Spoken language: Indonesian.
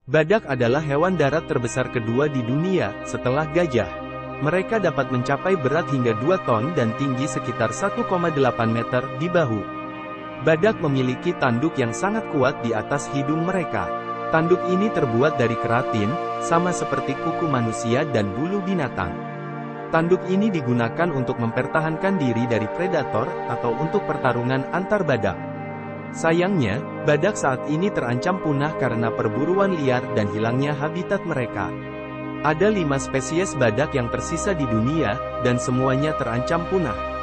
Badak adalah hewan darat terbesar kedua di dunia, setelah gajah. Mereka dapat mencapai berat hingga 2 ton dan tinggi sekitar 1,8 meter di bahu. Badak memiliki tanduk yang sangat kuat di atas hidung mereka. Tanduk ini terbuat dari keratin, sama seperti kuku manusia dan bulu binatang. Tanduk ini digunakan untuk mempertahankan diri dari predator, atau untuk pertarungan antar badak. Sayangnya, badak saat ini terancam punah karena perburuan liar dan hilangnya habitat mereka. Ada 5 spesies badak yang tersisa di dunia, dan semuanya terancam punah.